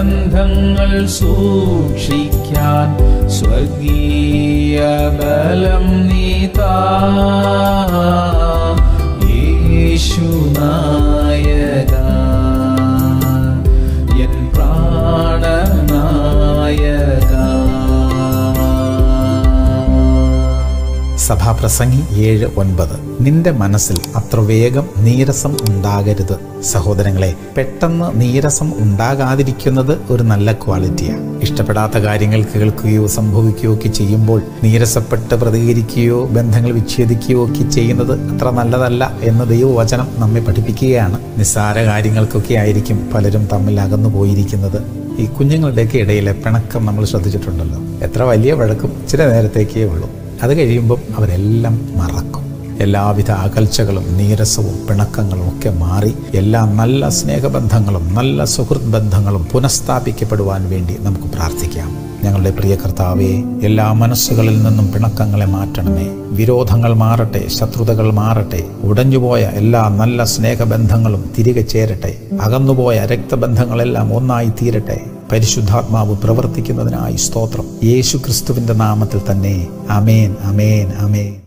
ബന്ധങ്ങൾ സൂക്ഷിക്കാൻ സ്വർഗീയ ബലം നീതാ യേശുനായക എൻ പ്രാണനായക. സഭാപ്രസംഗി 7:9. നിന്റെ മനസ്സിൽ അത്ര വേഗം നീരസം ഉണ്ടാകരുത്. സഹോദരങ്ങളെ, പെട്ടെന്ന് നീരസം ഉണ്ടാകാതിരിക്കുന്നത് ഒരു നല്ല ക്വാളിറ്റിയാണ്. ഇഷ്ടപ്പെടാത്ത കാര്യങ്ങൾ കേൾക്കുകയോ സംഭവിക്കുകയോ ഒക്കെ ചെയ്യുമ്പോൾ നീരസപ്പെട്ട് പ്രതികരിക്കുകയോ ബന്ധങ്ങൾ വിച്ഛേദിക്കുകയോ ഒക്കെ ചെയ്യുന്നത് അത്ര നല്ലതല്ല എന്ന് ദൈവവചനം നമ്മെ പഠിപ്പിക്കുകയാണ്. നിസ്സാര കാര്യങ്ങൾക്കൊക്കെ ആയിരിക്കും പലരും തമ്മിൽ അകന്നു പോയിരിക്കുന്നത്. ഈ കുഞ്ഞുങ്ങളുടെയൊക്കെ ഇടയിലെ പിണക്കം നമ്മൾ ശ്രദ്ധിച്ചിട്ടുണ്ടല്ലോ. എത്ര വലിയ വഴക്കും ചില നേരത്തേക്കേ ഉള്ളൂ. അത് കഴിയുമ്പം അവരെല്ലാം മറക്കും. എല്ലാവിധ അകൽച്ചകളും നീരസവും പിണക്കങ്ങളും ഒക്കെ മാറി എല്ലാ നല്ല സ്നേഹബന്ധങ്ങളും നല്ല സുഹൃത്ത് ബന്ധങ്ങളും പുനഃസ്ഥാപിക്കപ്പെടുവാൻ വേണ്ടി നമുക്ക് പ്രാർത്ഥിക്കാം. ഞങ്ങളുടെ പ്രിയ കർത്താവേ, എല്ലാ മനസ്സുകളിൽ നിന്നും പിണക്കങ്ങളെ മാറ്റണമേ. വിരോധങ്ങൾ മാറട്ടെ, ശത്രുതകൾ മാറട്ടെ. ഉടഞ്ഞുപോയ എല്ലാ നല്ല സ്നേഹബന്ധങ്ങളും തിരികെ ചേരട്ടെ. അകന്നുപോയ രക്തബന്ധങ്ങളെല്ലാം ഒന്നായി തീരട്ടെ. പരിശുദ്ധാത്മാവ് പ്രവർത്തിക്കുന്നതിനായി സ്തോത്രം. യേശു ക്രിസ്തുവിന്റെ നാമത്തിൽ തന്നെ. ആമേൻ, ആമേൻ, ആമേൻ.